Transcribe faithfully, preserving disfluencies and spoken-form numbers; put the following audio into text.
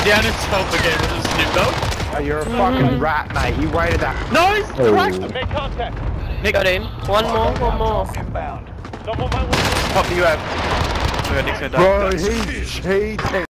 down himself again with a Snoop Dogg. Oh, you're a fucking rat, mate. You waited that. Nice! Oh. Cracked! Make contact. Nick, Got him. One more, one more. Inbound. Someone might want to pop you out. Oh, Nick's gonna die. Bro, he, he